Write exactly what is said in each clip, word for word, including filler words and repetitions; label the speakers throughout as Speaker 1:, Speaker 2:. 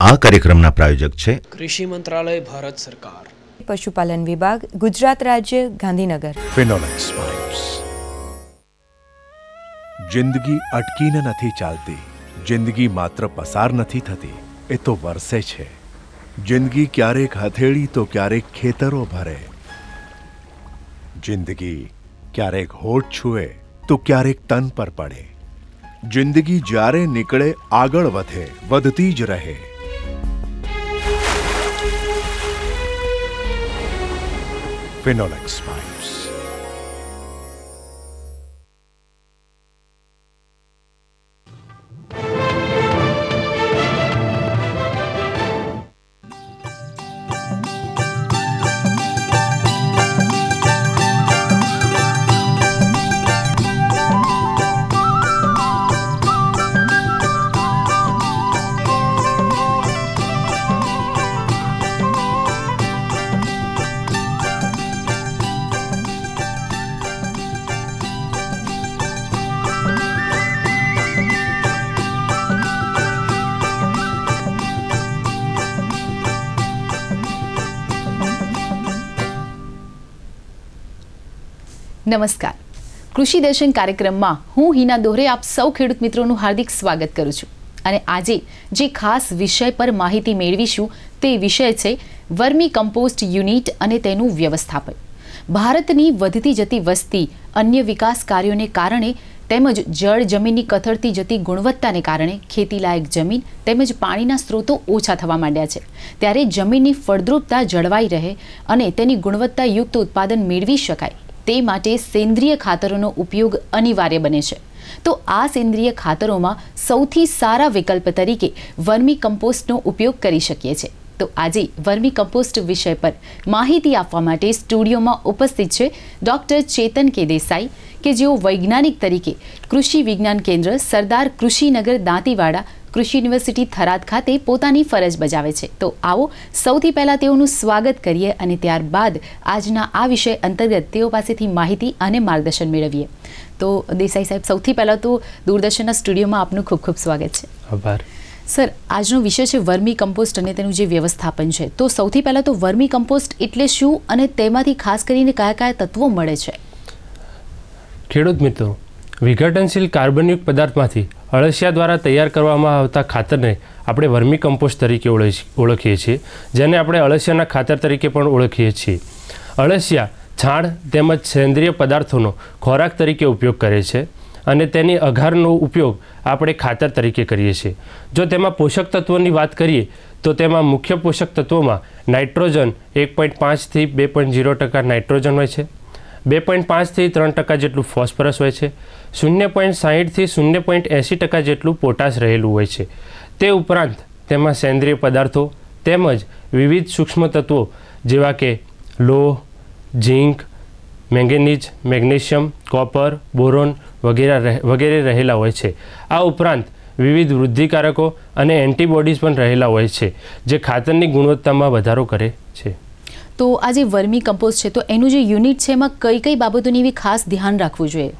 Speaker 1: આ કાર્યક્રમના પ્રાયોજક છે
Speaker 2: કૃષિ મંત્રાલય, ભારત સરકાર,
Speaker 3: પશુપાલન વિભાગ, ગુજરાત રાજ્ય, ગાંધીનગર.
Speaker 4: ફિનોલેક્સ વાઇબ્સ. જિંદગી અટકીને નથી ચાલતી, જિંદગી માત્ર પસાર નથી થતી, એ તો વરસે છે. જિંદગી ક્યારેક હથેળી તો ક્યારેક ખેતરો ભરે. જિંદગી ક્યારેક હોઠ છૂએ તો ક્યારેક તન પર પડે. જિંદગી જ્યારે નીકળે આગળ વધે, વધતી જ રહે. ફિનોલેક્સ વાઇબ્સ.
Speaker 5: નમસ્કાર. કૃષિ દર્શન કાર્યક્રમમાં હું હિના દોરે આપ સૌ ખેડૂત મિત્રોનું હાર્દિક સ્વાગત કરું છું. અને આજે જે ખાસ વિષય પર માહિતી મેળવીશું તે વિષય છે વર્મી કમ્પોસ્ટ યુનિટ અને તેનું વ્યવસ્થાપન. ભારતની વધતી જતી વસ્તી, અન્ય વિકાસ કાર્યોને કારણે તેમજ જળ જમીનની કથળતી જતી ગુણવત્તાને કારણે ખેતીલાયક જમીન તેમજ પાણીના સ્ત્રોતો ઓછા થવા માંડ્યા છે. ત્યારે જમીનની ફળદ્રુપતા જળવાઈ રહે અને તેની ગુણવત્તાયુક્ત ઉત્પાદન મેળવી શકાય તે માટે સેન્દ્રિય ખાતરોનો ઉપયોગ અનિવાર્ય બને છે. તો આ સેન્દ્રિય ખાતરોમાં સૌથી સારા વિકલ્પ તરીકે વર્મી કમ્પોસ્ટનો ઉપયોગ કરી શકીએ છીએ. તો આજે વર્મી કમ્પોસ્ટ વિષય પર માહિતી આપવા માટે સ્ટુડિયોમાં ઉપસ્થિત છે ડોક્ટર ચેતન કે દેસાઈ, કે જેઓ વૈજ્ઞાનિક તરીકે કૃષિ વિજ્ઞાન કેન્દ્ર સરદાર કૃષિનગર દાંતીવાડા કૃષિ યુનિવર્સિટી થરાદ ખાતે પોતાની ફરજ બજાવે છે. તો આવો સૌથી પહેલાં તેઓનું સ્વાગત કરીએ અને ત્યારબાદ આજના આ વિષય અંતર્ગત તેઓ પાસેથી માહિતી અને માર્ગદર્શન મેળવીએ. તો દેસાઈ સાહેબ, સૌથી પહેલાં તો દૂરદર્શનના સ્ટુડિયોમાં આપનું ખૂબ ખૂબ સ્વાગત છે.
Speaker 6: આભાર.
Speaker 5: સર, આજનો વિષય છે વર્મી કમ્પોસ્ટ અને તેનું જે વ્યવસ્થાપન છે. તો સૌથી પહેલાં તો વર્મી કમ્પોસ્ટ એટલે શું અને તેમાંથી ખાસ કરીને કયા કયા તત્વો મળે છે?
Speaker 6: ખેડૂત મિત્રો, વિઘટનશીલ કાર્બનયુક્ત પદાર્થમાંથી અળસિયા દ્વારા તૈયાર કરવામાં આવતા ખાતરને આપણે વર્મી કમ્પોસ્ટ તરીકે ઓળખીએ છીએ, જેને આપણે અળસિયાના ખાતર તરીકે પણ ઓળખીએ છીએ. અળસિયા છાણ તેમજ સેન્દ્રિય પદાર્થોનો ખોરાક તરીકે ઉપયોગ કરે છે અને તેની અઘારનો ઉપયોગ આપણે ખાતર તરીકે કરીએ છીએ. જો તેમાં પોષક તત્વોની વાત કરીએ તો તેમાં મુખ્ય પોષક તત્વોમાં નાઇટ્રોજન એક પોઈન્ટ પાંચથી બે પોઈન્ટ ઝીરો ટકા નાઇટ્રોજન હોય છે, બે પોઈન્ટ પાંચથી ત્રણ ટકા જેટલું ફોસ્ફરસ હોય છે, શૂન્ય પોઈન્ટ સાહીઠથી શૂન્ય પોઈન્ટ એંસી ટકા જેટલું પોટાશ રહેલું હોય છે. તે ઉપરાંત તેમાં સેન્દ્રિય પદાર્થો તેમજ વિવિધ સૂક્ષ્મ તત્વો જેવા કે લોહ, zinc, manganese, magnesium, copper, boron વગેરે વગેરે રહેલા હોય છે. આ ઉપરાંત વિવિધ વૃદ્ધિકારકો અને એન્ટીબોડીઝ પણ રહેલા હોય છે, જે ખાતરની ગુણવત્તામાં વધારો કરે છે.
Speaker 5: તો આ જે વર્મી કમ્પોસ્ટ છે તો એનું જે યુનિટ છે એમાં કઈ કઈ બાબતોની એવી ખાસ ધ્યાન રાખવું જોઈએ?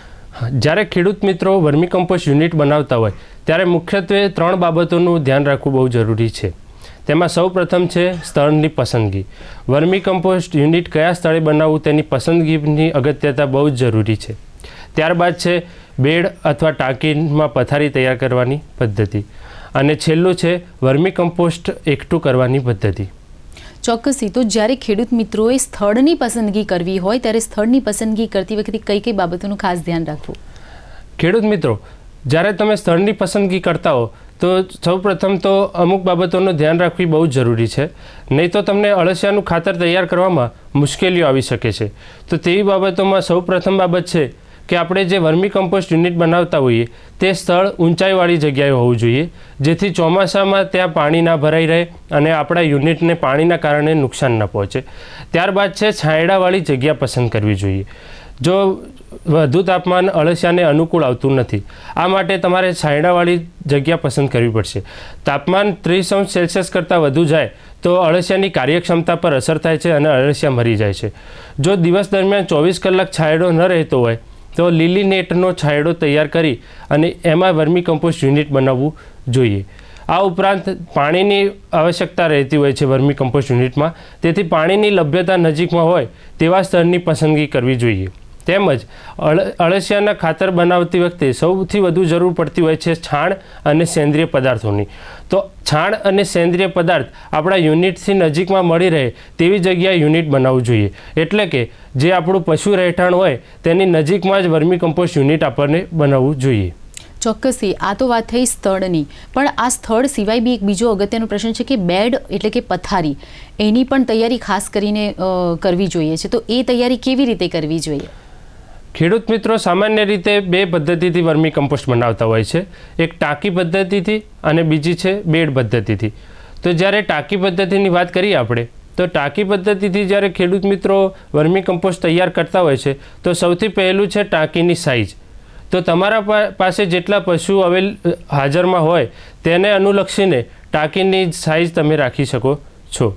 Speaker 6: જ્યારે ખેડૂત મિત્રો વર્મી કમ્પોસ્ટ યુનિટ બનાવતા હોય ત્યારે મુખ્યત્વે ત્રણ બાબતોનું ધ્યાન રાખવું બહુ જરૂરી છે. તેમાં સૌ પ્રથમ છે સ્થળની પસંદગી. વર્મી કમ્પોસ્ટ યુનિટ કયા સ્થળે બનાવવું તેની પસંદગીની અગત્યતા બહુ જ જરૂરી છે. ત્યારબાદ છે બેડ અથવા ટાંકીમાં પથારી તૈયાર કરવાની પદ્ધતિ. અને છેલ્લું છે વર્મી કમ્પોસ્ટ એકઠું કરવાની પદ્ધતિ.
Speaker 5: ચોક્કસથી. તો જ્યારે ખેડૂત મિત્રોએ સ્થળની પસંદગી કરવી હોય ત્યારે સ્થળની પસંદગી કરતી વખતે કઈ કઈ બાબતોનું ખાસ ધ્યાન રાખવું?
Speaker 6: ખેડૂત મિત્રો, જ્યારે તમે સ્થળની પસંદગી કરતા હો તો સૌપ્રથમ તો અમુક બાબતોનું ધ્યાન રાખવી બહુ જ જરૂરી છે, નહીં તો તમને અળસિયાનું ખાતર તૈયાર કરવામાં મુશ્કેલીઓ આવી શકે છે. તો તેવી બાબતોમાં સૌપ્રથમ બાબત છે કે આપણે જે વર્મી કમ્પોસ્ટ યુનિટ બનાવતા હોઈએ તે સ્થળ ઊંચાઈવાળી જગ્યાએ હોવું જોઈએ, જેથી ચોમાસામાં ત્યાં પાણી ના ભરાઈ રહે અને આપણા યુનિટને પાણીના કારણે નુકસાન ન પહોંચે. ત્યારબાદ છે છાંયડાવાળી જગ્યા પસંદ કરવી જોઈએ. જો વધુ તાપમાન અળસિયાને અનુકૂળ આવતું નથી, આ માટે તમારે છાંયડાવાળી જગ્યા પસંદ કરવી પડશે. તાપમાન ત્રીસ અંશ સેલ્સિયસ કરતાં વધુ જાય તો અળસિયાની કાર્યક્ષમતા પર અસર થાય છે અને અળસિયા મરી જાય છે. જો દિવસ દરમિયાન ચોવીસ કલાક છાંયડો ન રહેતો હોય તો લીલી નેટનો છાંયડો તૈયાર કરી અને એમાં વર્મી કમ્પોસ્ટ યુનિટ બનાવવું જોઈએ. આ ઉપરાંત પાણીની આવશ્યકતા રહેતી હોય છે વર્મી કમ્પોસ્ટ યુનિટમાં, તેથી પાણીની લભ્યતા નજીકમાં હોય તેવા સ્તરની પસંદગી કરવી જોઈએ. તેમજ અળસિયાના ખાતર બનાવતી વખતે સૌથી વધુ જરૂર પડતી હોય છે છાણ અને સેન્દ્રિય પદાર્થોની. તો છાણ અને સેન્દ્રિય પદાર્થ આપણા યુનિટથી નજીકમાં મળી રહે તેવી જગ્યાએ યુનિટ બનાવવું જોઈએ. એટલે કે જે આપણું પશુ રહેઠાણ હોય તેની નજીકમાં જ વર્મી કમ્પોસ્ટ યુનિટ આપણને બનાવવું જોઈએ.
Speaker 5: ચોક્કસથી આ તો વાત થઈ સ્થળની, પણ આ સ્થળ સિવાય બી એક બીજો અગત્યનો પ્રશ્ન છે કે બેડ એટલે કે પથારી, એની પણ તૈયારી ખાસ કરીને કરવી જોઈએ છે. તો એ તૈયારી કેવી રીતે કરવી જોઈએ?
Speaker 6: ખેડૂત મિત્રો સામાન્ય રીતે બે પદ્ધતિથી વર્મી કમ્પોસ્ટ બનાવતા હોય છે. એક ટાંકી પદ્ધતિથી અને બીજી છે બેડ પદ્ધતિથી. તો જ્યારે ટાંકી પદ્ધતિની વાત કરીએ આપણે, તો ટાંકી પદ્ધતિથી જ્યારે ખેડૂત મિત્રો વર્મી કમ્પોસ્ટ તૈયાર કરતા હોય છે તો સૌથી પહેલું છે ટાંકીની સાઇઝ. તો તમારા પાસે જેટલા પશુ અવેલ હાજરમાં હોય તેને અનુલક્ષીને ટાંકીની સાઇઝ તમે રાખી શકો છો.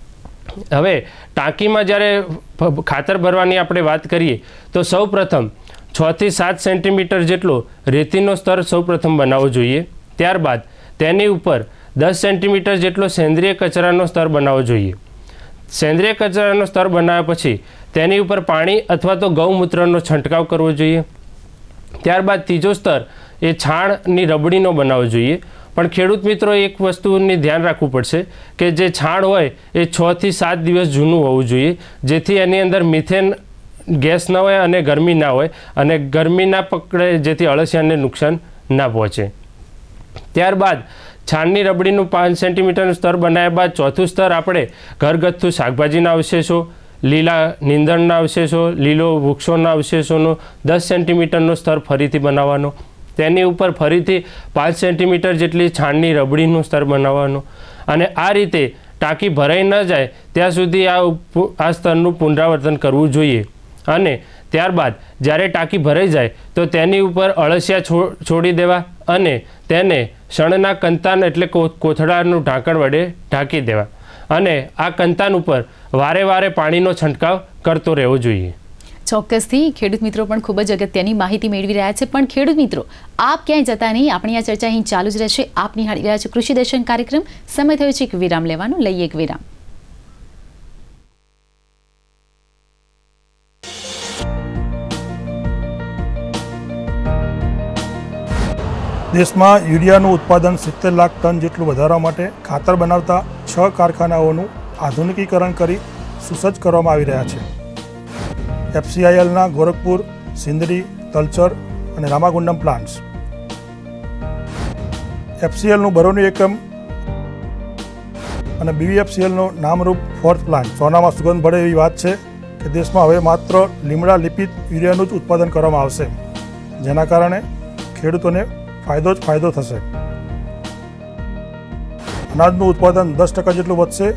Speaker 6: હવે ટાંકીમાં જ્યારે ખાતર ભરવાની આપણે વાત કરીએ તો સૌ પ્રથમ છથી સાત સેન્ટીમીટર જેટલો રેતીનો સ્તર સૌ પ્રથમ બનાવવો જોઈએ. ત્યારબાદ તેની ઉપર દસ સેન્ટીમીટર જેટલો સેન્દ્રિય કચરાનો સ્તર બનાવવો જોઈએ. સેન્દ્રિય કચરાનો સ્તર બનાવ્યા પછી તેની ઉપર પાણી અથવા તો ગૌમૂત્રનો છંટકાવ કરવો જોઈએ. ત્યારબાદ ત્રીજો સ્તર એ છાણની રબડીનો બનાવવો જોઈએ. પણ ખેડૂત મિત્રો એક વસ્તુની ધ્યાન રાખવું પડશે કે જે છાણ હોય એ છથી સાત દિવસ જૂનું હોવું જોઈએ, જેથી એની અંદર મિથેન ગેસ ન હોય અને ગરમી ના હોય અને ગરમી ના પકડે, જેથી અળસિયાને નુકસાન ના પહોંચે. ત્યારબાદ છાણની રબડીનું પાંચ સેન્ટીમીટરનું સ્તર બનાવ્યા બાદ ચોથું સ્તર આપણે ઘરગથ્થુ શાકભાજીના અવશેષો, લીલા નીંદણના અવશેષો, લીલો વૃક્ષોના અવશેષોનો દસ સેન્ટીમીટરનો સ્તર ફરીથી બનાવવાનો. તેની ઉપર ફરીથી પાંચ સેન્ટીમીટર જેટલી છાણની રબડીનું સ્તર બનાવવાનો. અને આ રીતે ટાંકી ભરાઈ ન જાય ત્યાં સુધી આ આ સ્તરનું પુનરાવર્તન કરવું જોઈએ. અને ત્યારબાદ જ્યારે ટાંકી ભરાઈ જાય તો તેની ઉપર અળસિયા છોડી દેવા અને તેને શણના કંતાન એટલે કોથળાનું ઢાંકણ વડે ઢાંકી દેવા. અને આ કંતાન ઉપર વારે વારે પાણીનો છંટકાવ કરતો રહેવો જોઈએ.
Speaker 5: ચોક્કસથી ખેડૂત મિત્રો પણ ખૂબ જ અગત્યની માહિતી મેળવી રહ્યા છે. પણ ખેડૂત મિત્રો આપ ક્યાંય જતા નહીં, આપણી આ ચર્ચા અહીં ચાલુ જ રહેશે. આપ નિહાળી રહ્યા છો કૃષિ દર્શન કાર્યક્રમ. સમય થયો છે એક વિરામ લેવાનો. લઈએ એક વિરામ.
Speaker 1: દેશમાં યુરિયાનું ઉત્પાદન સિત્તેર લાખ ટન જેટલું વધારવા માટે ખાતર બનાવતા છ કારખાનાઓનું આધુનિકીકરણ કરી સુસજ્જ કરવામાં આવી રહ્યા છે. એફસીઆઈએલના ગોરખપુર, સિંદરી, તલચર અને રામાગુંડમ પ્લાન્ટ્સ. એફસીએલનું બરોની એકમ અને બીવીએફસીએલનું નામરૂપ ફોર્થ પ્લાન્ટ. સોનામાં સુગંધ ભળે એવી વાત છે કે દેશમાં હવે માત્ર લીમડા લિપિત યુરિયાનું જ ઉત્પાદન કરવામાં આવશે, જેના કારણે ખેડૂતોને ફાયદો જ ફાયદો થશે. અનાજનું ઉત્પાદન દસ ટકા જેટલું વધશે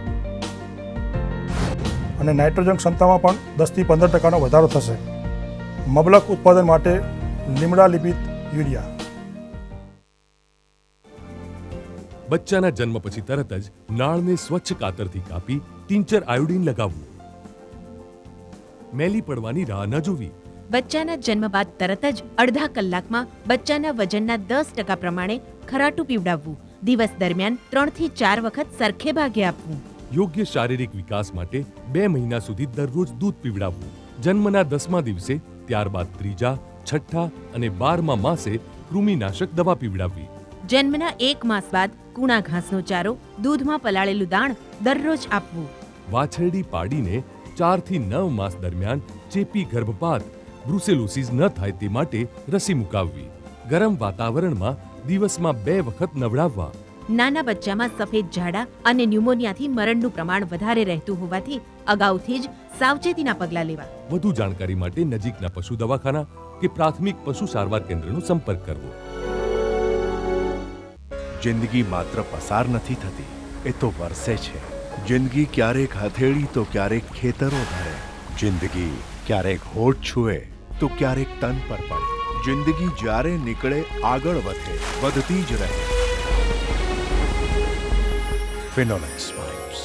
Speaker 1: અને નાઇટ્રોજન ક્ષમતામાં પણ દસથી પંદર ટકાનો વધારો થશે. મબલક ઉત્પાદન માટે લીમડા લિપિત યુરિયા.
Speaker 7: બચ્ચાના જન્મ પછી તરત જ નાળને સ્વચ્છ કાતરથી કાપી ટિંચર આયોડિન લગાવવું. મેલી પડવાની રાહ ન જોવી.
Speaker 8: બચ્ચાના જન્મ બાદ તરત જ અડધા કલાકમાં બચ્ચાના વજનના દસ ટકા પ્રમાણે ખરાટું પીવડાવવું. દિવસ દરમિયાન ત્રણ થી ચાર વખત સરખે ભાગે આપવું.
Speaker 7: યોગ્ય શારીરિક વિકાસ માટે બે મહિના સુધી દરરોજ દૂધ પીવડાવવું. જન્મના દસમા દિવસે, ત્યારબાદ ત્રીજા, છઠ્ઠા અને બારમા માસે કૃમિનાશક દવા પીવડાવવી.
Speaker 8: જન્મના એક માસ બાદ કૂણા ઘાસનો ચારો, દૂધમાં પલાળેલું દાણ દરરોજ આપવું.
Speaker 7: વાછરડી પાડીને ચાર થી નવ માસ દરમિયાન ચેપી ગર્ભપાત બ્રુસેલોસિસ ન થાય તે માટે રસી મુકાવવી. ગરમ વાતાવરણમાં દિવસમાં બે વખત નવડાવવા.
Speaker 8: નાના બચ્ચામાં સફેદ ઝાડા અને ન્યુમોનિયાથી મરણનું પ્રમાણ વધારે રહેતું હોવાથી અગાઉથી જ સાવચેતીના પગલાં લેવા.
Speaker 7: વધુ જાણકારી માટે નજીકના પશુ દવાખાના કે પ્રાથમિક પશુ સારવાર કેન્દ્રનો સંપર્ક કરવો.
Speaker 4: જિંદગી માત્ર પસાર નથી થતી, એ તો વરસે છે. જિંદગી ક્યારેક હથેળી તો ક્યારેક ખેતરો ધરે. જિંદગી ક્યારેક હોઠ છૂએ તો ક્યારેક તન પર પડે. જિંદગી જ્યારે નીકળે આગળ વધે, વધતી જ રહે. ફિનોલેક્સ વાઇબ્સ.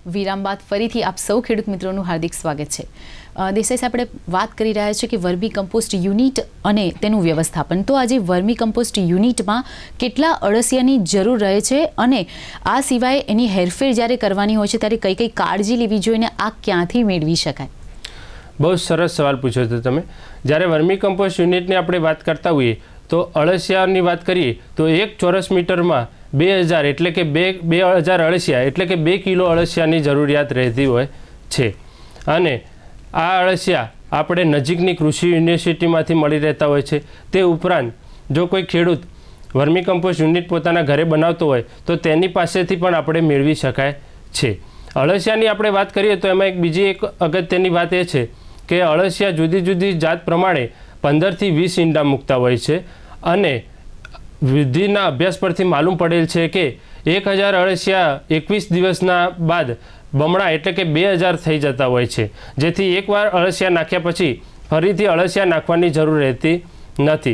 Speaker 5: વિરામ બાદ ફરીથી આપ સૌ ખેડૂત મિત્રોનું હાર્દિક સ્વાગત છે. દેસાઈ સાહેબ, આપણે વાત કરી રહ્યા છીએ કે વર્મી કમ્પોસ્ટ યુનિટ અને તેનું વ્યવસ્થાપન. તો આજે વર્મી કમ્પોસ્ટ યુનિટમાં કેટલા અળસિયાની જરૂર રહે છે અને આ સિવાય એની હેરફેર જ્યારે કરવાની હોય છે ત્યારે કઈ કઈ કાળજી લેવી જોઈએ અને આ ક્યાંથી મેળવી શકાય?
Speaker 6: બહુ સરસ સવાલ પૂછ્યો હતો તમે. જ્યારે વર્મી કમ્પોસ્ટ યુનિટની આપણે વાત કરતા હોઈએ તો અળસિયાની વાત કરીએ તો એક ચોરસ મીટરમાં બે હજાર એટલે કે બે બે હજાર અળસિયા એટલે કે બે કિલો અળસિયાની જરૂરિયાત રહેતી હોય છે. અને આ અળસિયા આપણે નજીકની કૃષિ યુનિવર્સિટીમાંથી મળી રહેતા હોય છે. તે ઉપરાંત જો કોઈ ખેડૂત વર્મી કમ્પોસ્ટ યુનિટ પોતાના ઘરે બનાવતો હોય તો તેની પાસેથી પણ આપણે મેળવી શકાય છે. અળસિયાની આપણે વાત કરીએ તો એમાં એક બીજી એક અગત્યની વાત એ છે કે અળસિયા જુદી જુદી જાત પ્રમાણે પંદરથી વીસ ઈંડા મૂકતા હોય છે. અને વૃદ્ધિના અભ્યાસ પરથી માલુમ પડેલ છે કે એક હજાર અળસિયા એકવીસ દિવસના બાદ બમણા એટલે કે બે હજાર થઈ જતા હોય છે. જેથી એકવાર અળસિયા નાખ્યા પછી ફરીથી અળસિયા નાખવાની જરૂર રહેતી નથી.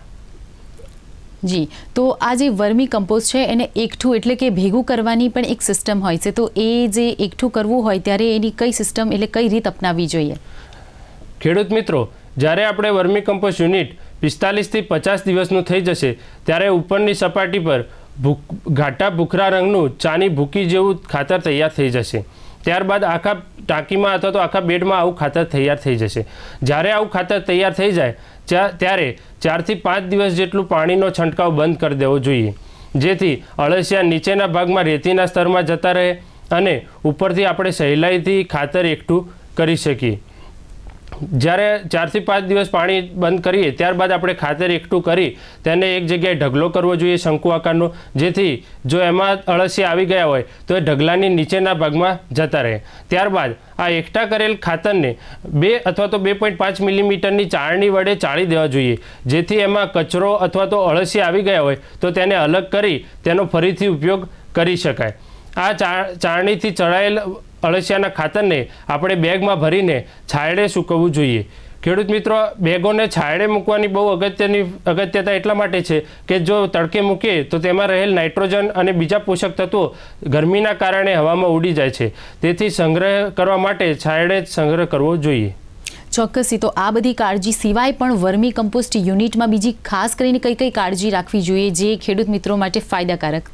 Speaker 5: જી, તો આ જે વર્મી કમ્પોસ્ટ છે એને એકઠું એટલે કે ભેગું કરવાની પણ એક સિસ્ટમ હોય છે. તો એ જે એકઠું કરવું હોય ત્યારે એની કઈ સિસ્ટમ એટલે કઈ રીત અપનાવવી જોઈએ?
Speaker 6: ખેડૂત મિત્રો, જ્યારે આપણે વર્મી કમ્પોસ્ટ યુનિટ પિસ્તાલીસથી પચાસ દિવસનું થઈ જશે ત્યારે ઉપરની સપાટી પર ઘાટા ભૂખરા રંગનું ચાની ભૂકી જેવું ખાતર તૈયાર થઈ જશે. ત્યારબાદ આખા ટાંકીમાં અથવા તો આખા બેડમાં આવું ખાતર તૈયાર થઈ જશે. જ્યારે આવું ખાતર તૈયાર થઈ જાય ત્યારે ચારથી પાંચ દિવસ જેટલું પાણીનો છંટકાવ બંધ કરી દેવો જોઈએ, જેથી અળસિયા નીચેના ભાગમાં રેતીના સ્તરમાં જતા રહે અને ઉપરથી આપણે સહેલાઈથી ખાતર એકઠું કરી શકીએ. જ્યારે ચારથી પાંચ દિવસ પાણી બંધ કરીએ ત્યારબાદ આપણે ખાતર એકઠું કરી તેને એક જગ્યાએ ઢગલો કરવો જોઈએ શંકુ આકારનો, જેથી જો એમાં અળસિયા આવી ગયા હોય તો એ ઢગલાની નીચેના ભાગમાં જતા રહે. ત્યારબાદ આ એકઠા કરેલ ખાતરને બે અથવા તો બે પોઈન્ટ પાંચ મિલીમીટરની ચાળણી વડે ચાળી દેવા જોઈએ, જેથી એમાં કચરો અથવા તો અળસિયા આવી ગયા હોય તો તેને અલગ કરી તેનો ફરીથી ઉપયોગ કરી શકાય. આ ચાળણીથી ચડાયેલ અળસિયાના ખાતરને આપણે બેગમાં ભરીને છાંયડે સૂકવવું જોઈએ. ખેડૂત મિત્રો, બેગોને છાંયડે મૂકવાની બહુ અગત્યની અગત્યતા એટલા માટે છે કે જો તડકે મૂકીએ તો તેમાં રહેલ નાઇટ્રોજન અને બીજા પોષક તત્વો ગરમીના કારણે હવામાં ઉડી જાય છે. તેથી સંગ્રહ કરવા માટે છાંયડે સંગ્રહ કરવો જોઈએ.
Speaker 5: ચોક્કસથી. તો આ બધી કાળજી સિવાય પણ વર્મી કમ્પોસ્ટ યુનિટમાં બીજી ખાસ કરીને કઈ કઈ કાળજી રાખવી જોઈએ જે ખેડૂત મિત્રો માટે ફાયદાકારક?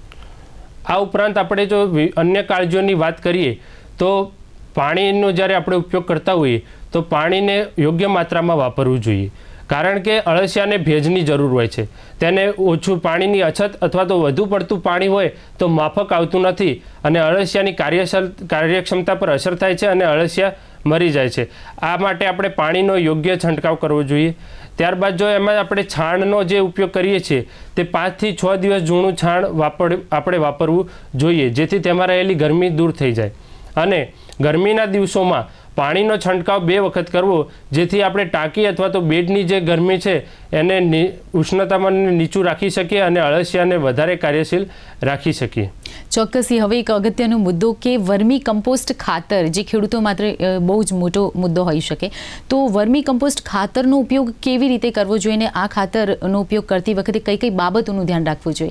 Speaker 6: આ ઉપરાંત આપણે જો અન્ય કાળજીઓની વાત કરીએ તો પાણીનો જ્યારે આપણે ઉપયોગ કરતા હોઈએ તો પાણીને યોગ્ય માત્રામાં વાપરવું જોઈએ, કારણ કે અળસિયાને ભેજની જરૂર હોય છે. તેને ઓછું પાણીની અછત અથવા તો વધુ પડતું પાણી હોય તો માફક આવતું નથી અને અળસિયાની કાર્યશલ કાર્યક્ષમતા પર અસર થાય છે અને અળસિયા મરી જાય છે. આ માટે આપણે પાણીનો યોગ્ય છંટકાવ કરવો જોઈએ. ત્યારબાદ જો એમાં આપણે છાણનો જે ઉપયોગ કરીએ છીએ તે પાંચથી છ દિવસ જૂનું છાણ વાપર આપણે વાપરવું જોઈએ, જેથી તેમાં રહેલી ગરમી દૂર થઈ જાય. અને ગરમીના દિવસોમાં પાણીનો છંટકાવ બે વખત કરવો, જેથી આપણે ટાંકી અથવા તો બેડની જે ગરમી છે એને ઉષ્ણતામાન નીચું રાખી શકીએ અને અળસિયાને વધારે કાર્યશીલ રાખી શકીએ.
Speaker 5: ચોક્કસથી. હવે એક અગત્યનો મુદ્દો કે વર્મી કમ્પોસ્ટ ખાતર, જે ખેડૂતો માત્ર બહુ જ મોટો મુદ્દો હોઈ શકે, તો વર્મી કમ્પોસ્ટ ખાતરનો ઉપયોગ કેવી રીતે કરવો જોઈએ અને આ ખાતરનો ઉપયોગ કરતી વખતે કઈ કઈ બાબતોનું ધ્યાન રાખવું જોઈએ?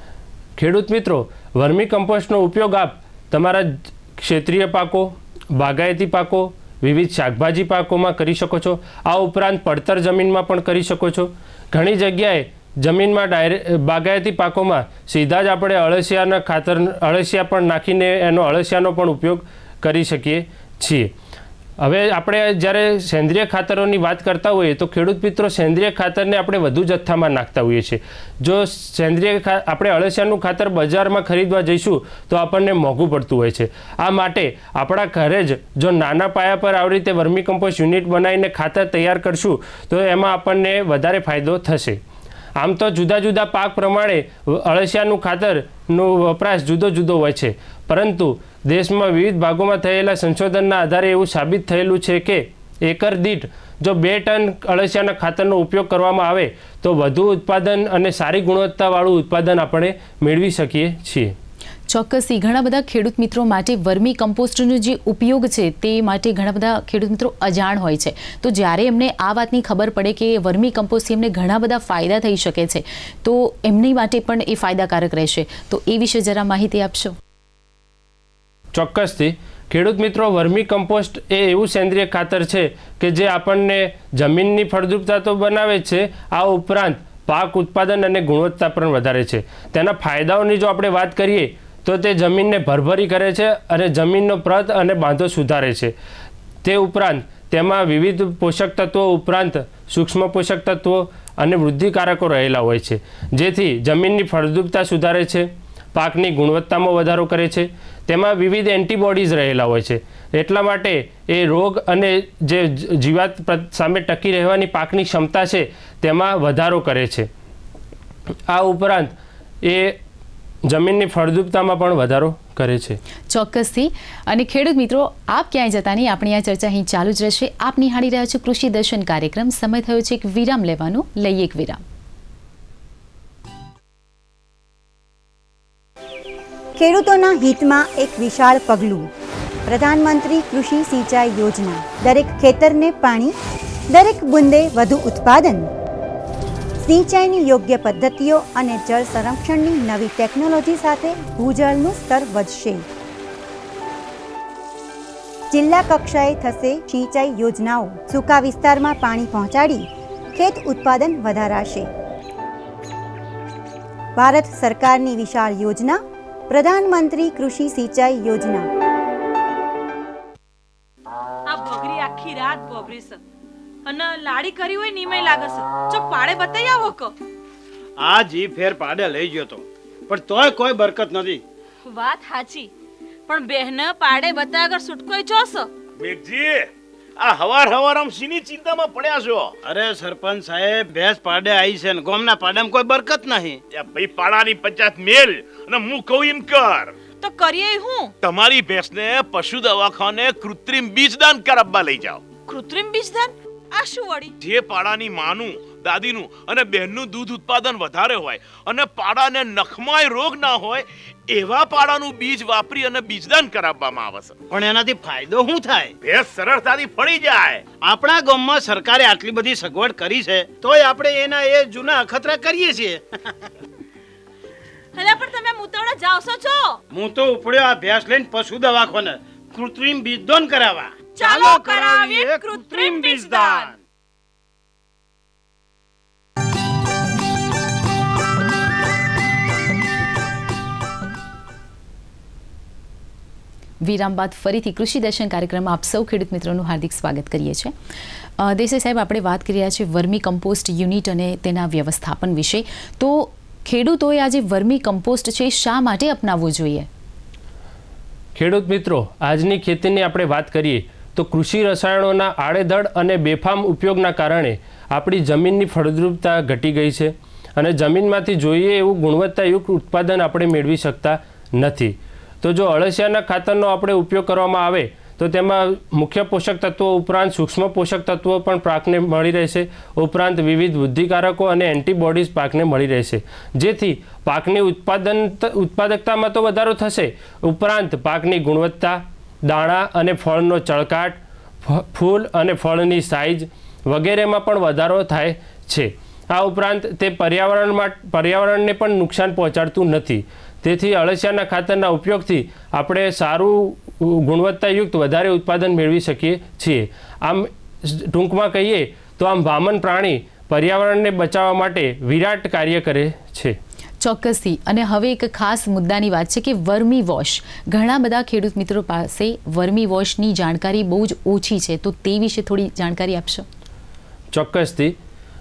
Speaker 6: ખેડૂત મિત્રો, વર્મી કમ્પોસ્ટનો ઉપયોગ આપ તમારા ક્ષેત્રીય પાકો, બાગાયતી પાકો, વિવિધ શાકભાજી પાકોમાં કરી શકો છો. આ ઉપરાંત પડતર જમીનમાં પણ કરી શકો છો. ઘણી જગ્યાએ જમીનમાં ડાયરેક્ટ બાગાયતી પાકોમાં સીધા જ આપણે અળસિયાના ખાતર અળસિયા પણ નાખીને એનો અળસિયાનો પણ ઉપયોગ કરી શકીએ છીએ. હવે આપણે જ્યારે સેન્દ્રિય ખાતરોની વાત કરતા હોઈએ તો ખેડૂત મિત્રો, સેન્દ્રિય ખાતરને આપણે વધુ જથ્થામાં નાખતા હોઈએ છીએ. જો સેન્દ્રિય આપણે અળસિયાનું ખાતર બજારમાં ખરીદવા જઈશું તો આપણને મોંઘું પડતું હોય છે. આ માટે આપણા ઘરે જ જો નાના પાયા પર આવી રીતે વર્મી કમ્પોસ્ટ યુનિટ બનાવીને ખાતર તૈયાર કરશું તો એમાં આપણને વધારે ફાયદો થશે. આમ તો જુદા જુદા પાક પ્રમાણે અળસિયાનું ખાતરનો વપરાશ જુદો જુદો હોય છે, પરંતુ દેશમાં વિવિધ ભાગોમાં થયેલા સંશોધનના આધારે એવું સાબિત થયેલું છે કે એકર દીઠ જો બે ટન અળસિયાના ખાતરનો ઉપયોગ કરવામાં આવે તો વધુ ઉત્પાદન અને સારી ગુણવત્તાવાળું ઉત્પાદન આપણે મેળવી શકીએ છીએ.
Speaker 5: ચોક્કસથી. ઘણા બધા ખેડૂત મિત્રો માટે વર્મી કમ્પોસ્ટનો જે ઉપયોગ છે તે માટે ઘણા બધા ખેડૂત મિત્રો અજાણ હોય છે. તો જ્યારે એમને આ વાતની ખબર પડે કે વર્મી કમ્પોસ્ટથી એમને ઘણા બધા ફાયદા થઈ શકે છે તો એમની માટે પણ એ ફાયદાકારક રહેશે, તો એ વિશે જરા માહિતી આપશો?
Speaker 6: ચોક્કસથી ખેડૂત મિત્રો, વર્મી કમ્પોસ્ટ એ એવું સેન્દ્રિય ખાતર છે કે જે આપણને જમીનની ફળદ્રુપતા તો બનાવે જ છે, આ ઉપરાંત પાક ઉત્પાદન અને ગુણવત્તા પણ વધારે છે. તેના ફાયદાઓની જો આપણે વાત કરીએ તો તે જમીનને ભરભરી કરે છે અને જમીનનો પ્રત અને બાંધો સુધારે છે. તે ઉપરાંત તેમાં વિવિધ પોષક તત્વો ઉપરાંત સૂક્ષ્મ પોષક તત્વો અને વૃદ્ધિકારકો રહેલા હોય છે, જેથી જમીનની ફળદ્રુપતા સુધારે છે, પાકની ગુણવત્તામાં વધારો કરે છે. તેમાં વિવિધ એન્ટીબોડીઝ રહેલા હોય છે, એટલા માટે એ રોગ અને જે જીવાત સામે ટકી રહેવાની પાકની ક્ષમતા છે તેમાં વધારો કરે છે. આ ઉપરાંત એ જમીનની ફળદ્રુપતામાં પણ વધારો કરે છે.
Speaker 5: ચોક્કસથી. અને ખેડૂત મિત્રો, આપ ક્યાંય જતા નહીં, આપણી આ ચર્ચા અહીં ચાલુ જ રહેશે. આપ નિહાળી રહ્યા છો કૃષિ દર્શન કાર્યક્રમ. સમય થયો છે એક વિરામ લેવાનો. લઈએ એક વિરામ.
Speaker 9: ખેડૂતોના હિતમાં એક વિશાળ પગલું, પ્રધાનમંત્રી કૃષિ સિંચાઈ યોજના. દરેક ખેતરને પાણી, દરેક બુંદે વધુ ઉત્પાદન. સિંચાઈની યોગ્ય પદ્ધતિઓ અને જળ સંરક્ષણની નવી ટેકનોલોજી સાથે ભૂજળનું સ્તર વધશે. જિલ્લા કક્ષાએ થશે સિંચાઈ યોજનાઓ. સૂકા વિસ્તારમાં પાણી પહોંચાડી ખેત ઉત્પાદન વધારાશે. ભારત સરકારની વિશાળ યોજના, પ્રધાનમંત્રી કૃષિ સિંચાઈ યોજના.
Speaker 10: આ બગરી આખી રાત બોબરી છે અને લાડી કરી હોય નીમે લાગે છે. ચો પાડે બતાઈ આવો કો.
Speaker 11: આ જી ફેર પાડે લઈ ગયો તો, પણ તોય કોઈ બરકત નથી.
Speaker 10: વાત સાચી, પણ બહેને પાડે બતા આગળ છૂટકોય જોશે.
Speaker 12: બેગજી, આ હવાર હવાર આમ સીની ચિંતામાં પડ્યા છો?
Speaker 11: અરે સરપંચ સાહેબ, ભેંસ પાડે આવી છે ને ગોમના પાડામાં કોઈ બરકત નહીં.
Speaker 12: ભાઈ, પાડાની પંચાયત મેલ અને હું કહું એમ કર.
Speaker 10: તો કરીએ હું?
Speaker 12: તમારી ભેંસને પશુ દવાખાને કૃત્રિમ બીજદાન કરાવવા લઈ જાઓ.
Speaker 10: કૃત્રિમ બીજદાન? આ શું વળી?
Speaker 12: જે પાડાની માનું, દાદીનું અને બહેનનું દૂધ ઉત્પાદન વધારે હોય અને પાડાને નખમાય રોગ ના હોય એવા પાડાનું બીજ વાપરી અને બીજદાન કરાવવામાં આવે છે.
Speaker 11: પણ એનાથી ફાયદો શું થાય?
Speaker 12: ભેંસ સરળતાથી ફળી જાય.
Speaker 11: આપણા ગામમાં સરકારે આટલી બધી સગવડ કરી છે, તોય આપણે એના એ જૂના અખતરા કરીએ છીએ.
Speaker 10: અલા, પણ તમે મુતોડા જાવશો છો?
Speaker 11: હું તો ઉપડ્યો આ ભેંસ લઈને પશુ દવાખાને કૃત્રિમ બીજદાન કરાવવા.
Speaker 10: ચાલો કરાવીએ કૃત્રિમ બીજદાન.
Speaker 5: વિરામ બાદ ફરીથી કૃષિ દર્શન કાર્યક્રમમાં આપ સૌ ખેડૂત મિત્રોનું હાર્દિક સ્વાગત કરીએ છીએ. દેસાઈ સાહેબ, આપણે વાત કરી રહ્યા છીએ વર્મી કમ્પોસ્ટ યુનિટ અને તેના વ્યવસ્થાપન વિશે. તો ખેડૂતોએ આજે વર્મી કમ્પોસ્ટ છે શા માટે અપનાવવું જોઈએ?
Speaker 6: ખેડૂત મિત્રો, આજની ખેતીની આપણે વાત કરીએ તો કૃષિ રસાયણોના આડેધડ અને બેફામ ઉપયોગના કારણે આપણી જમીનની ફળદ્રુપતા ઘટી ગઈ છે અને જમીનમાંથી જોઈએ એવું ગુણવત્તાયુક્ત ઉત્પાદન આપણે મેળવી શકતા નથી. તો જો અળસિયાના ખાતરનો આપણે ઉપયોગ કરવામાં આવે તો તેમાં મુખ્ય પોષક તત્વો ઉપરાંત સૂક્ષ્મ પોષક તત્વો પણ પાકને મળી રહેશે, ઉપરાંત વિવિધ વૃદ્ધિકારકો અને એન્ટીબોડીઝ પાકને મળી રહેશે, જેથી પાકની ઉત્પાદન ઉત્પાદકતામાં તો વધારો થશે, ઉપરાંત પાકની ગુણવત્તા, દાણા અને ફળનો ચળકાટ, ફૂલ અને ફળની સાઇઝ વગેરેમાં પણ વધારો થાય છે. આ ઉપરાંત તે પર્યાવરણમાં પર્યાવરણને પણ નુકસાન પહોંચાડતું નથી. તેથી અળસિયાના ખાતરના ઉપયોગથી આપણે સારું ગુણવત્તાયુક્ત વધારે ઉત્પાદન મેળવી શકીએ છીએ. આમ ટૂંકમાં કહીએ તો આમ વામન પ્રાણી પર્યાવરણને બચાવવા માટે વિરાટ કાર્ય કરે છે.
Speaker 5: ચોક્કસથી. અને હવે એક ખાસ મુદ્દાની વાત છે કે વર્મી વોશ. ઘણા બધા ખેડૂત મિત્રો પાસે વર્મી વોશની જાણકારી બહુ જ ઓછી છે, તો તે વિશે થોડી જાણકારી આપશો?
Speaker 6: ચોક્કસથી.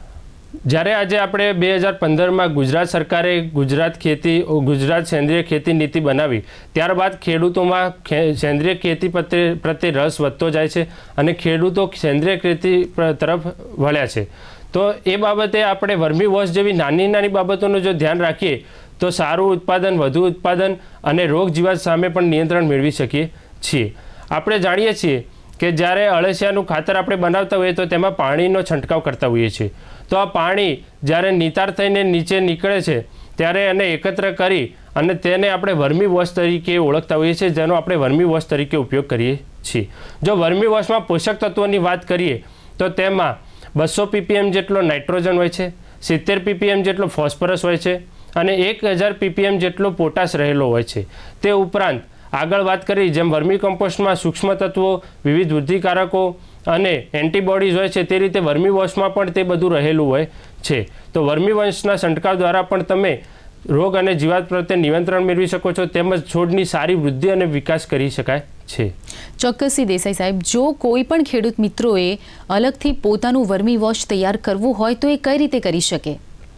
Speaker 6: જ્યારે આજે આપણે બે હજાર પંદરમાં ગુજરાત સરકારે ગુજરાત ખેતી ગુજરાત સેન્દ્રિય ખેતી નીતિ બનાવી, ત્યારબાદ ખેડૂતોમાં સેન્દ્રિય ખેતી પ્રત્યે પ્રત્યે રસ વધતો જાય છે અને ખેડૂતો સેન્દ્રિય ખેતી તરફ વળ્યા છે. તો એ બાબતે આપણે વર્મી વોશ જેવી નાની નાની બાબતોનું જો ધ્યાન રાખીએ તો સારું ઉત્પાદન, વધુ ઉત્પાદન અને રોગ જીવાત સામે પણ નિયંત્રણ મેળવી શકીએ છીએ. આપણે જાણીએ છીએ કે જ્યારે અળસિયાનું ખાતર આપણે બનાવતા હોઈએ તો તેમાં પાણીનો છંટકાવ કરતા હોઈએ છીએ. તો આ પાણી જ્યારે નિતાર થઈને નીચે નીકળે છે ત્યારે એને એકત્ર કરી અને તેને આપણે વર્મી વોશ તરીકે ઓળખતા હોઈએ છીએ, જેનો આપણે વર્મી વોશ તરીકે ઉપયોગ કરીએ છીએ. જો વર્મી વોશમાં પોષક તત્વોની વાત કરીએ તો તેમાં બસો પીપીએમ જેટલો નાઇટ્રોજન હોય છે, સિત્તેર પીપીએમ જેટલો ફોસ્ફરસ હોય છે અને એક હજાર પીપીએમ જેટલો પોટાશ રહેલો હોય છે. તે ઉપરાંત આગળ વાત કરી જેમ વર્મી કમ્પોસ્ટમાં સૂક્ષ્મ તત્વો, વિવિધ વૃદ્ધિકારકો અને એન્ટીબોડીઝ હોય છે, તે રીતે વર્મી વોશમાં પણ તે બધું રહેલું હોય છે. તો વર્મી વોશના છંટકાવ દ્વારા પણ તમે રોગ અને જીવાત પ્રત્યે નિયંત્રણ મેળવી શકો છો, તેમજ છોડની સારી વૃદ્ધિ અને વિકાસ કરી શકાય છે.
Speaker 5: ચોક્કસથી દેસાઈ સાહેબ, જો કોઈ પણ ખેડૂત મિત્રોએ અલગથી પોતાનું વર્મી વોશ તૈયાર કરવું હોય તો એ કઈ રીતે કરી શકે?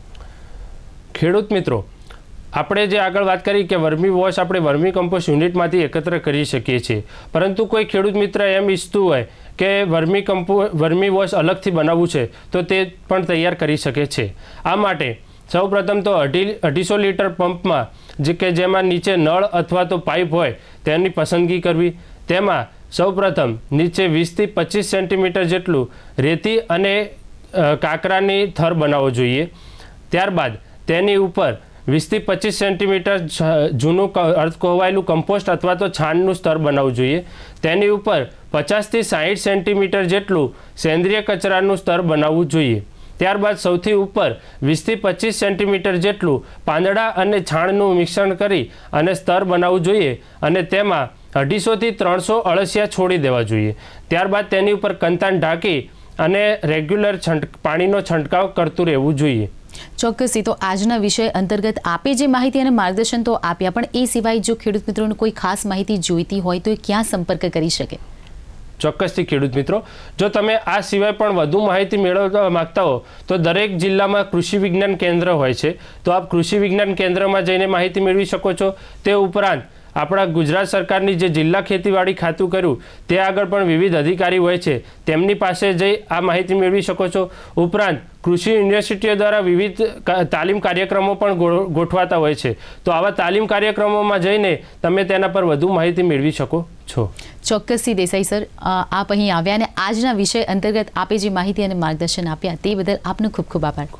Speaker 6: ખેડૂત મિત્રો, આપણે જે આગળ વાત કરી કે વર્મી વોશ આપણે વર્મી કમ્પોસ્ટ યુનિટમાંથી એકત્ર કરી શકીએ છીએ, પરંતુ કોઈ ખેડૂત મિત્ર એમ ઈચ્છતું હોય કે વર્મી કમ્પો વર્મી વોશ અલગથી બનાવવું છે તો તે પણ તૈયાર કરી શકે છે. આ માટે સૌપ્રથમ તો અઢી અઢીસો લીટર પંપમાં જે કે જેમાં નીચે નળ અથવા તો પાઇપ હોય તેની પસંદગી કરવી. તેમાં સૌપ્રથમ નીચે વીસથી પચીસ સેન્ટીમીટર જેટલું રેતી અને કાંકરાની થર બનાવવો જોઈએ. ત્યારબાદ તેની ઉપર વીસથી પચીસ સેન્ટીમીટર જૂનું અર્ધ કોહવાયેલું કમ્પોસ્ટ અથવા તો છાણનું સ્તર બનાવવું જોઈએ. તેની ઉપર પચાસથી સાઠ સેન્ટીમીટર જેટલું સેન્દ્રિય કચરાનું સ્તર બનાવવું જોઈએ. ત્યારબાદ સૌથી ઉપર વીસથી પચીસ સેન્ટીમીટર જેટલું પાંદડા અને છાણનું મિશ્રણ કરી અને સ્તર બનાવવું જોઈએ અને તેમાં અઢીસોથી ત્રણસો અળસિયા છોડી દેવા જોઈએ. ત્યારબાદ તેની ઉપર કંતાન ઢાંકી અને રેગ્યુલર છંટ પાણીનો છંટકાવ કરતું રહેવું જોઈએ.
Speaker 5: ચોક્કસથી. તો આજના વિષય અંતર્ગત આપે જે માહિતી અને માર્ગદર્શન તો આપ્યા, પણ એ સિવાય જો ખેડૂત મિત્રોને કોઈ ખાસ માહિતી જોઈતી હોય તો એ ક્યાં સંપર્ક કરી શકે?
Speaker 6: ચોક્કસથી ખેડૂત મિત્રો, જો તમે આ સિવાય પણ વધુ માહિતી મેળવવા માગતા હો તો દરેક જિલ્લામાં કૃષિ વિજ્ઞાન કેન્દ્ર હોય છે, તો આપ કૃષિ વિજ્ઞાન કેન્દ્રમાં જઈને માહિતી મેળવી શકો છો. તે ઉપરાંત આપણા ગુજરાત સરકારની જે જિલ્લા ખેતીવાડી ખાતું કર્યું તે આગળ પણ વિવિધ અધિકારી હોય છે, તેમની પાસે જઈ આ માહિતી મેળવી શકો છો. ઉપરાંત કૃષિ યુનિવર્સિટીઓ દ્વારા વિવિધ તાલીમ કાર્યક્રમો પણ ગોઠવાતા હોય છે, તો આવા તાલીમ કાર્યક્રમોમાં જઈને તમે તેના પર વધુ માહિતી મેળવી શકો છો.
Speaker 5: ચોક્કસથી દેસાઈ સર, આપ અહીં આવ્યા અને આજના વિષય અંતર્ગત આપે જે માહિતી અને માર્ગદર્શન આપ્યા તે બદલ આપનો ખૂબ ખૂબ આભાર.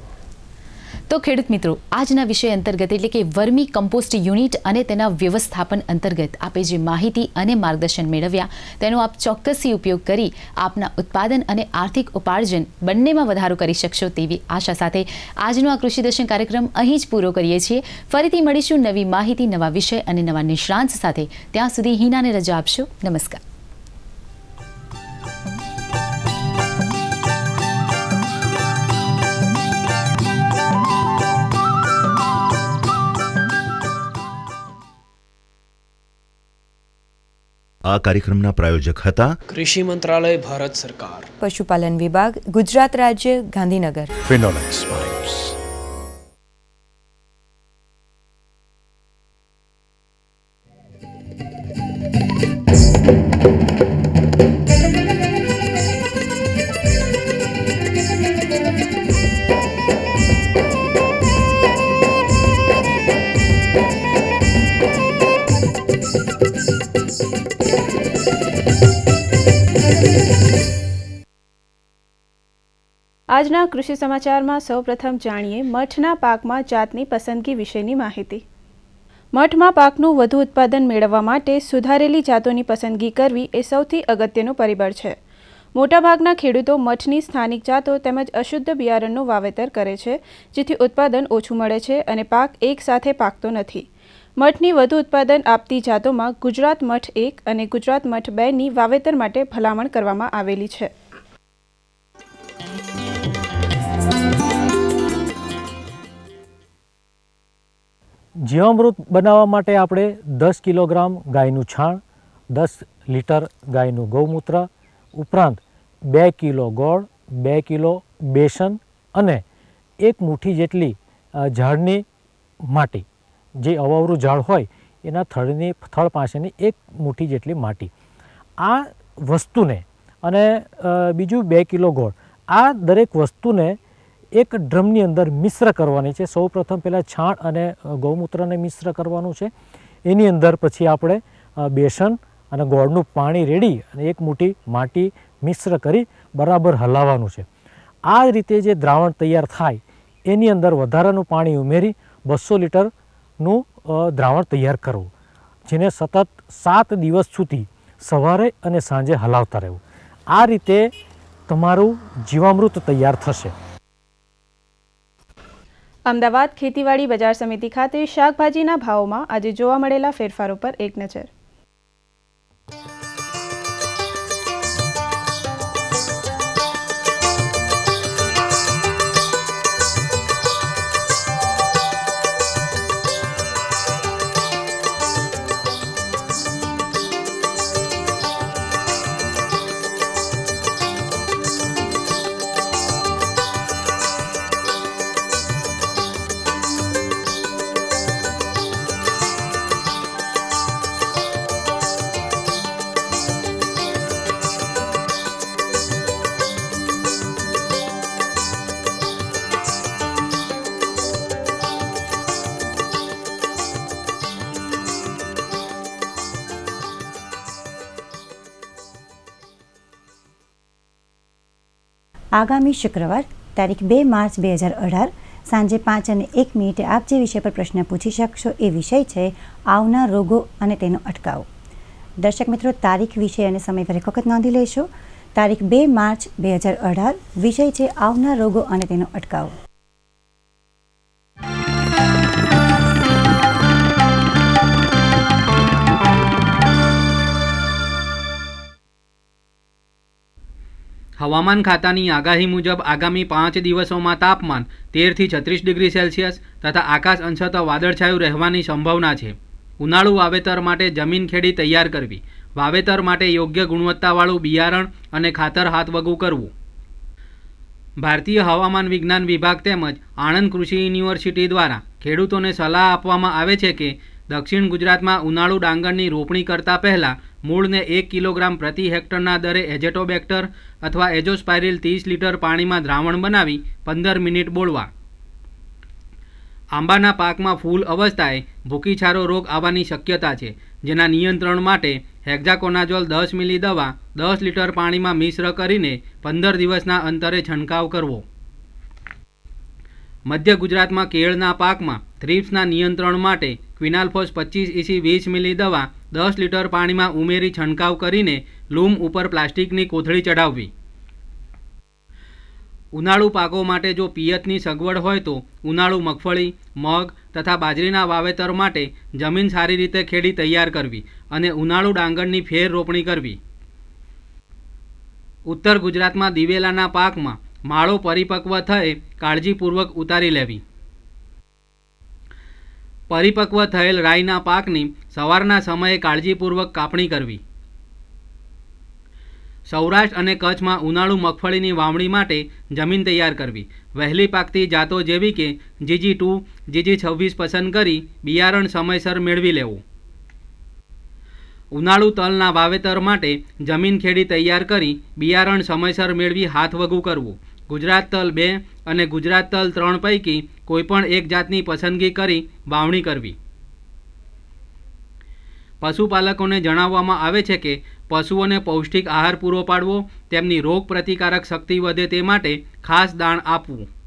Speaker 5: તો ખેડૂત મિત્રો, આજના વિષય અંતર્ગત એટલે કે વર્મી કમ્પોસ્ટ યુનિટ અને તેના વ્યવસ્થાપન અંતર્ગત આપે જે માહિતી અને માર્ગદર્શન મેળવ્યા તેનો આપ ચોક્કસથી ઉપયોગ કરી આપના ઉત્પાદન અને આર્થિક ઉપાર્જન બંનેમાં વધારો કરી શકશો તેવી આશા સાથે આજનો આ કૃષિ દર્શન કાર્યક્રમ અહીં જ પૂરો કરીએ છીએ. ફરીથી મળીશું નવી માહિતી, નવા વિષય અને નવા નિષ્ણાંત સાથે. ત્યાં સુધી હિનાને રજા આપશો. નમસ્કાર.
Speaker 13: આ કાર્યક્રમના પ્રાયોજક હતા
Speaker 2: કૃષિ મંત્રાલય, ભારત સરકાર,
Speaker 3: પશુપાલન વિભાગ, ગુજરાત રાજ્ય, ગાંધીનગર.
Speaker 4: ફિનોલેક્સ પાઇપ્સ.
Speaker 14: આજના કૃષિ સમાચારમાં સૌપ્રથમ જાણીએ મઠના પાકમાં જાતની પસંદગી વિશેની માહિતી. મઠમાં પાકનું વધુ ઉત્પાદન મેળવવા માટે સુધારેલી જાતોની પસંદગી કરવી એ સૌથી અગત્યનું પરિબળ છે. મોટાભાગના ખેડૂતો મઠની સ્થાનિક જાતો તેમજ અશુદ્ધ બિયારણનું વાવેતર કરે છે, જેથી ઉત્પાદન ઓછું મળે છે અને પાક એક સાથે પાકતો નથી. મઠની વધુ ઉત્પાદન આપતી જાતોમાં ગુજરાત મઠ એક અને ગુજરાત મઠ બે ની વાવેતર માટે ભલામણ કરવામાં આવેલી છે.
Speaker 15: જીવામૃત બનાવવા માટે આપણે દસ કિલોગ્રામ ગાયનું છાણ, દસ લીટર ગાયનું ગૌમૂત્ર ઉપરાંત બે કિલો ગોળ, બે કિલો બેસન અને એક મુઠ્ઠી જેટલી ઝાડની માટી, જે અવાવરું ઝાડ હોય એના થળની થળ પાસેની એક મુઠ્ઠી જેટલી માટી, આ વસ્તુને અને બીજું બે કિલો ગોળ, આ દરેક વસ્તુને એક ડ્રમની અંદર મિશ્ર કરવાની છે. સૌ પ્રથમ પહેલાં છાણ અને ગૌમૂત્રને મિશ્ર કરવાનું છે. એની અંદર પછી આપણે બેસન અને ગોળનું પાણી રેડી અને એક મુઠ્ઠી માટી મિશ્ર કરી બરાબર હલાવવાનું છે. આ રીતે જે દ્રાવણ તૈયાર થાય એની અંદર વધારાનું પાણી ઉમેરી બસો લીટરનું દ્રાવણ તૈયાર કરવું, જેને સતત સાત દિવસ સુધી સવારે અને સાંજે હલાવતા રહેવું. આ રીતે તમારું જીવામૃત તૈયાર થશે.
Speaker 14: અમદાવાદ ખેતીવાડી બજાર સમિતિ ખાતે શાકભાજીના ભાવોમાં આજે જોવા મળેલા ફેરફારો પર એક નજર.
Speaker 9: આગામી શુક્રવાર તારીખ બે માર્ચ બે હજાર અઢાર સાંજે પાંચ અને એક મિનિટે આપ જે વિષય પર પ્રશ્ન પૂછી શકશો એ વિષય છે આવનાર રોગો અને તેનો અટકાવ. દર્શક મિત્રો, તારીખ, વિષય અને સમય પર એક વખત નોંધી લેશો. તારીખ બે માર્ચ બે હજાર અઢાર, વિષય છે આવનાર રોગો અને તેનો અટકાવ.
Speaker 16: હવામાન ખાતાની આગાહી મુજબ આગામી પાંચ દિવસોમાં તાપમાન તેરથી છત્રીસ ડિગ્રી સેલ્સિયસ તથા આકાશ અંશતઃ વાદળછાયું રહેવાની સંભાવના છે. ઉનાળુ વાવેતર માટે જમીન ખેડી તૈયાર કરવી. વાવેતર માટે યોગ્ય ગુણવત્તાવાળું બિયારણ અને ખાતર હાથવગું કરવું. ભારતીય હવામાન વિજ્ઞાન વિભાગ તેમજ આણંદ કૃષિ યુનિવર્સિટી દ્વારા ખેડૂતોને સલાહ આપવામાં આવે છે કે દક્ષિણ ગુજરાતમાં ઉનાળુ ડાંગરની રોપણી કરતાં પહેલાં મૂળને એક કિલોગ્રામ પ્રતિ હેક્ટરના દરે એઝેટોબેક્ટર અથવા એઝોસ્પાયરિલ ત્રીસ લીટર પાણીમાં દ્રાવણ બનાવી પંદર મિનિટ બોળવા. આંબાના પાકમાં ફૂલ અવસ્થાએ ભૂકીછારો રોગ આવવાની શક્યતા છે, જેના નિયંત્રણ માટે હેક્ઝાકોનાઝોલ દસ મિલી દવા દસ લીટર પાણીમાં મિશ્ર કરીને પંદર દિવસના અંતરે છંટકાવ કરવો. મધ્ય ગુજરાતમાં કેળના પાકમાં થ્રિપ્સના નિયંત્રણ માટે ક્વિનાલ્ફોસ પચીસ ઇસી વીસ મિલી દવા દસ લીટર પાણીમાં ઉમેરી છંટકાવ કરીને લૂમ ઉપર પ્લાસ્ટિકની કોથળી ચડાવવી. ઉનાળુ પાકો માટે જો પિયતની સગવડ હોય તો ઉનાળુ મગફળી, મગ તથા બાજરીના વાવેતર માટે જમીન સારી રીતે ખેડી તૈયાર કરવી અને ઉનાળુ ડાંગરની ફેર રોપણી કરવી. ઉત્તર ગુજરાતમાં દિવેલાના પાકમાં માળો પરિપક્વ થયે કાળજીપૂર્વક ઉતારી લેવી. પરિપક્વ થયેલ રાઈના પાકની સવારના સમયે કાળજીપૂર્વક કાપણી કરવી. સૌરાષ્ટ્ર અને કચ્છમાં ઉનાળુ મગફળીની વાવણી માટે જમીન તૈયાર કરવી. વહેલી પાકતી જાતો જેવી કે જીજી ટુ, જીજી છવ્વીસ પસંદ કરી બિયારણ સમયસર મેળવી લેવું. ઉનાળુ તલના વાવેતર માટે જમીન ખેડી તૈયાર કરી બિયારણ સમયસર મેળવી હાથવગું કરવું. ગુજરાત તલ બે અને ગુજરાત તલ ત્રણ પૈકી કોઈપણ એક જાતની પસંદગી કરી વાવણી કરવી. પશુપાલકોને જણાવવામાં આવે છે કે પશુઓને પૌષ્ટિક આહાર પૂરો પાડવો, તેમની રોગ પ્રતિકારક શક્તિ વધે તે માટે ખાસ દાણ આપવું.